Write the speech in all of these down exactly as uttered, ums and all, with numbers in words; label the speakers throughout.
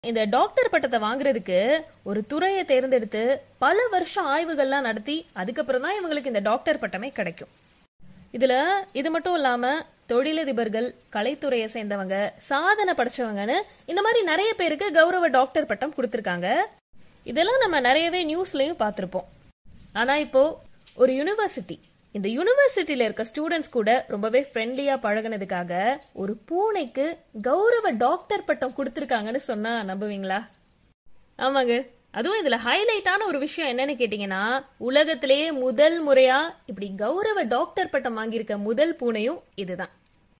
Speaker 1: இந்த டாக்டர் பட்டத்தை வாங்குறதுக்கு ஒரு துறையை தேர்ந்தெடுத்து பல வருஷம் ஆய்வுகள்லாம் நடத்தி அதுக்கப்புறம் தான் இவங்களுக்கு இந்த டாக்டர் பட்டமே கிடைக்கும். இதுல இது மட்டும் இல்லாம தொழிலதிபர்கள், கலைத்துறையை சேர்ந்தவங்க, சாதனை படைச்சவங்கன்னு இந்த மாதிரி நிறைய பேருக்கு கௌரவ டாக்டர் பட்டம் கொடுத்திருக்காங்க. இதெல்லாம் நம்ம நிறையவே நியூஸ்லயும் பார்த்திருப்போம். ஆனா இப்போ ஒரு யூனிவர்சிட்டி, இந்த யூனிவர்சிட்டியில இருக்க ஸ்டூடெண்ட்ஸ் கூட ரொம்பவே ஃப்ரெண்ட்லியா பழகினதுக்காக ஒரு பூனைக்கு கௌரவ டாக்டர் பட்டம் கொடுத்திருக்காங்கன்னு சொன்னா நம்புவீங்களா? ஆமாங்க. அதுவும் இதுல ஹைலைட்டான ஒரு விஷயம் என்னன்னு கேட்டீங்கன்னா, உலகத்திலேயே முதல் முறையா இப்படி கௌரவ டாக்டர் பட்டம் வாங்கியிருக்க முதல் பூனையும் இதுதான்.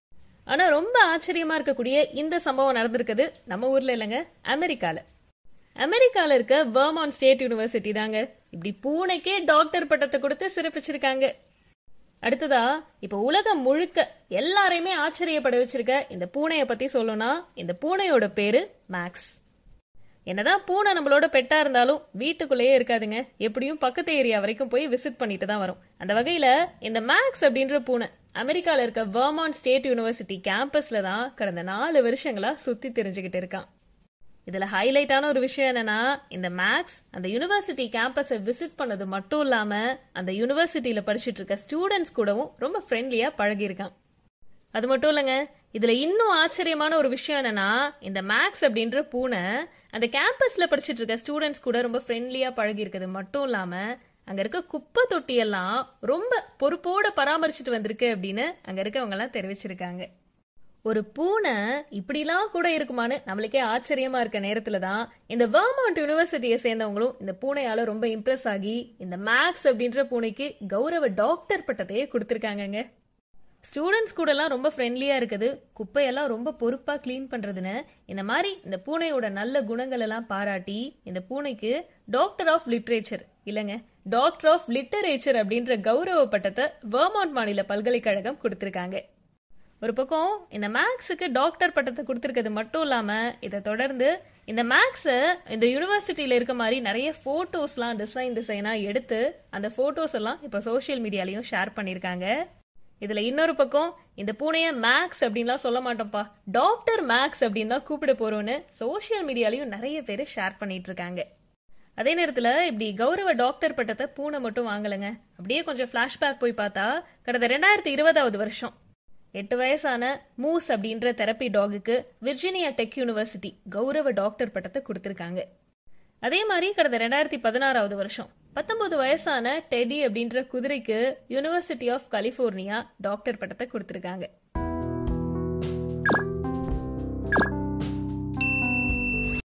Speaker 1: ஆனா ரொம்ப ஆச்சரியமா இருக்கக்கூடிய இந்த சம்பவம் நடந்திருக்குது நம்ம ஊர்ல இல்லைங்க, அமெரிக்கால. அமெரிக்கால இருக்க வெர்மாண்ட் ஸ்டேட் யூனிவர்சிட்டி தாங்க இப்படி பூனைக்கே டாக்டர் பட்டத்தை கொடுத்து சிறப்பிச்சிருக்காங்க. அடுத்ததா இப்ப உலகம் முழுக்க எல்லாரையுமே ஆச்சரியப்பட வச்சிருக்க இந்த பூனைய பத்தி சொல்லணும்னா, இந்த பூனையோட பேரு மேக்ஸ். என்னதான் பூனை நம்மளோட பெட்டா இருந்தாலும் வீட்டுக்குள்ளேயே இருக்காதுங்க, எப்படியும் பக்கத்து ஏரியா வரைக்கும் போய் விசிட் பண்ணிட்டு தான் வரும். அந்த வகையில இந்த மேக்ஸ் அப்படின்ற பூனை அமெரிக்கால இருக்க வெர்மாண்ட் ஸ்டேட் யூனிவர்சிட்டி கேம்பஸ்ல தான் கடந்த நாலு வருஷங்களா சுத்தி தெரிஞ்சுக்கிட்டு இருக்கான். இதுல ஹைலைட்டான ஒரு விஷயம் என்னன்னா, இந்த மேக்ஸ் அந்த யூனிவர்சிட்டி கேம்பஸை விசிட் பண்ணது மட்டும் இல்லாம அந்த யூனிவர்சிட்டியில படிச்சுட்டு இருக்க ஸ்டூடெண்ட்ஸ் கூடவும் ரொம்ப ஃப்ரெண்ட்லியா பழகி இருக்கான். அது மட்டும் இல்லங்க, இதுல இன்னும் ஆச்சரியமான ஒரு விஷயம் என்னன்னா, இந்த மேக்ஸ் அப்படின்ற பூனை அந்த கேம்பஸ்ல படிச்சுட்டு இருக்க ஸ்டூடெண்ட்ஸ் கூட ரொம்ப ஃப்ரெண்ட்லியா பழகி இருக்கிறது மட்டும் இல்லாம அங்க இருக்க குப்பை தொட்டி எல்லாம் ரொம்ப பொறுப்போட பராமரிச்சுட்டு வந்திருக்கு அப்படின்னு அங்க இருக்கவங்க எல்லாம் தெரிவிச்சிருக்காங்க. ஒரு பூனை இப்படிலாம் கூட இருக்குமான்னு நம்மளுக்கே ஆச்சரியமா இருக்க நேரத்துல தான் இந்த வெர்மாண்ட் யூனிவர்சிட்டியை சேர்ந்தவங்களும் இந்த பூனையால ரொம்ப இம்ப்ரெஸ் ஆகி இந்த மேக்ஸ் அப்படின்ற பூனைக்கு கௌரவ டாக்டர் பட்டத்தையே கொடுத்திருக்காங்க. ஸ்டூடெண்ட்ஸ் கூட எல்லாம் ரொம்ப ஃப்ரெண்ட்லியா இருக்குது, குப்பையெல்லாம் ரொம்ப பொறுப்பா கிளீன் பண்றதுன்னு இந்த மாதிரி இந்த பூனையோட நல்ல குணங்கள் எல்லாம் பாராட்டி இந்த பூனைக்கு டாக்டர் ஆஃப் லிட்ரேச்சர் இல்லங்க டாக்டர் ஆஃப் லிட்டரேச்சர் அப்படின்ற கௌரவ பட்டத்தை வெர்மாண்ட் மாநில பல்கலைக்கழகம் கொடுத்திருக்காங்க. ஒரு பக்கம் இந்த மேக்ஸுக்கு டாக்டர் பட்டத்தை கொடுத்திருக்கிறது மட்டும் இல்லாம இதை தொடர்ந்து இந்த மேக்ஸ இந்த யூனிவர்சிட்டியில இருக்க மாதிரி நிறைய போட்டோஸ்லாம் டிசைன் டிசைனா எடுத்து அந்த போட்டோஸ் எல்லாம் இப்ப சோசியல் மீடியாலையும் ஷேர் பண்ணிருக்காங்க. இதுல இன்னொரு பக்கம் இந்த பூனைய மேக்ஸ் அப்படின்லாம் சொல்ல மாட்டோம்ப்பா, டாக்டர் மேக்ஸ் அப்படின்னு தான் கூப்பிட போறோம்னு சோசியல் மீடியாலையும் நிறைய பேர் ஷேர் பண்ணிட்டு இருக்காங்க. அதே நேரத்துல இப்படி கௌரவ டாக்டர் பட்டத்தை பூனை மட்டும் வாங்கலங்க. அப்படியே கொஞ்சம் பிளாஷ்பேக் போய் பார்த்தா கடந்த ரெண்டாயிரத்தி இருபதாவது வருஷம் எட்டு வயசான மூஸ் அப்படின்ற தெரப்பி டாகுக்கு விர்ஜீனியா டெக் யூனிவர்சிட்டி கௌரவ டாக்டர் பட்டத்தை கொடுத்திருக்காங்க. அதே மாதிரி கடந்த ரெண்டாயிரத்தி பதினாறாவது வருஷம் பத்தொன்பது வயசான டெடி அப்படின்ற குதிரைக்கு யூனிவர்சிட்டி ஆஃப் கலிபோர்னியா டாக்டர் பட்டத்தை கொடுத்திருக்காங்க.